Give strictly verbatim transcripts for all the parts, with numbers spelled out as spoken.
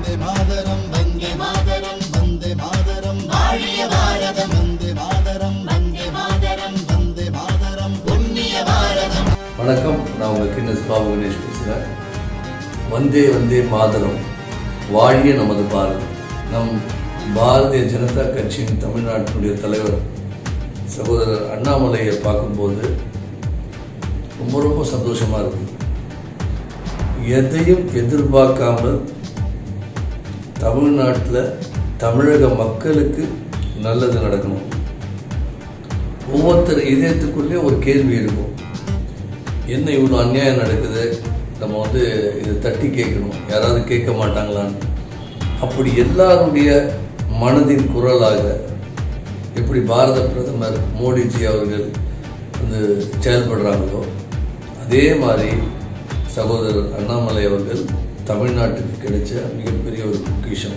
वंदे मातरम वंदे मातरम वंदे मातरम वाழிய பாரதம் वंदे मातरम वंदे मातरम वंदे मातरम पुण्य भारतम வணக்கம் நான் உங்க கின்னஸ் பாபு கணேஷ் பேசுறேன் வந்தே வந்தே மாதரம் வாழிய நமது பாரதம் நம் பாரதிய ஜனதா கட்சியின் தமிழ்நாட்டினுடைய தலைவர் சகோதரர் அண்ணாமலையை பார்க்கும்போது ரொம்ப ரொம்ப சந்தோஷமா இருக்கு எதையும் எதிர்பார்க்காமல் தமிழ்நாட்டில் தமிழக மக்களுக்கு நல்லது நடக்கணும் ஒவ்வொருத்தர் இதயத்துக்குள்ளே ஒரு கேள்வி இருக்கும் என்ன இவ்வளோ அநியாயம் நடக்குது நம்ம வந்து இதை தட்டி கேட்கணும் யாராவது கேட்க மாட்டாங்களான்னு அப்படி எல்லாருடைய மனதின் குரலாக எப்படி பாரத பிரதமர் மோடிஜி அவர்கள் வந்து செயல்படுறாங்களோ அதே மாதிரி சகோதரர் அண்ணாமலை அவர்கள் தமிழ்நாட்டுக்கு கிடைச்ச மிகப்பெரிய ஒரு பொக்கிஷம்.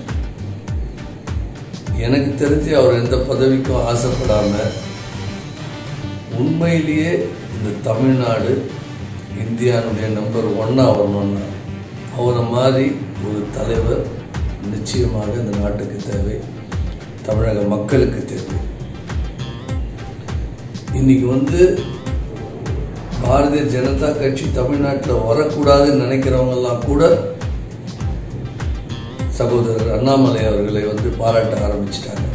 எனக்கு தெரிஞ்சு அவர் எந்த பதவிக்கும் ஆசைப்படாமல் உண்மையிலேயே இந்த தமிழ்நாடு இந்தியாவுடைய நம்பர் ஒன்னாக வரணும்னா அவரை மாதிரி ஒரு தலைவர் நிச்சயமாக இந்த நாட்டுக்கு தேவை, தமிழக மக்களுக்கு தேவை. இன்னைக்கு வந்து பாரதிய ஜனதா கட்சி தமிழ்நாட்டில் வரக்கூடாதுன்னு நினைக்கிறவங்கெல்லாம் கூட சகோதரர் அண்ணாமலை அவர்களை வந்து பாராட்ட ஆரம்பிச்சிட்டாங்க.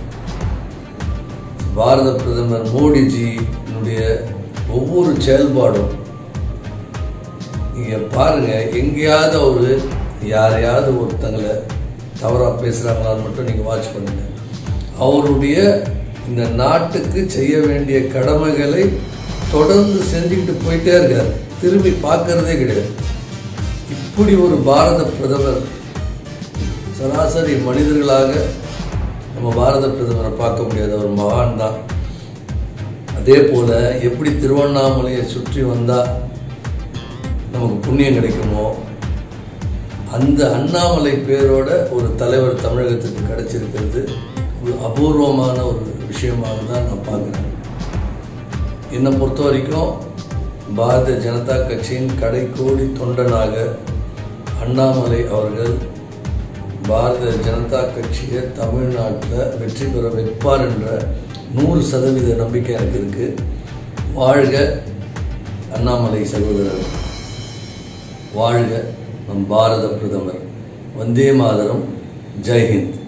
பாரத பிரதமர் மோடிஜியினுடைய ஒவ்வொரு செயல்பாடும் நீங்க பாருங்க, எங்கேயாவது அவரு யாரையாவது ஒருத்தங்களை தவறா பேசுறாங்களான்னு மட்டும் நீங்க வாட்ச் பண்ணுங்க. அவருடைய இந்த நாட்டுக்கு செய்ய வேண்டிய கடமைகளை தொடர்ந்து செஞ்சுக்கிட்டு போயிட்டே இருக்காரு, திரும்பி பார்க்கறதே கிடையாது. இப்படி ஒரு பாரத பிரதமர், சராசரி மனிதர்களாக நம்ம பாரத பிரதமரை பார்க்க முடியாத ஒரு மகான் தான். அதே போல எப்படி திருவண்ணாமலையை சுற்றி வந்தா நமக்கு புண்ணியம் கிடைக்குமோ அந்த அண்ணாமலை பேரோட ஒரு தலைவர் தமிழகத்துக்கு கிடைச்சிருக்கிறது ஒரு அபூர்வமான ஒரு விஷயமாக தான் நான் பார்க்குறேன். என்னை பொறுத்த வரைக்கும் பாரதிய ஜனதா கட்சியின் கடைக்கோடி தொண்டனாக அண்ணாமலை அவர்கள் பாரதிய ஜனதா கட்சியை தமிழ்நாட்டில் வெற்றி பெற வைப்பார் என்ற நூறு சதவீத நம்பிக்கை எனக்கு இருக்கு. வாழ்க அண்ணாமலை சகோதரர், வாழ்க நம் பாரத பிரதமர். வந்தே மாதரம். ஜெய்ஹிந்த்.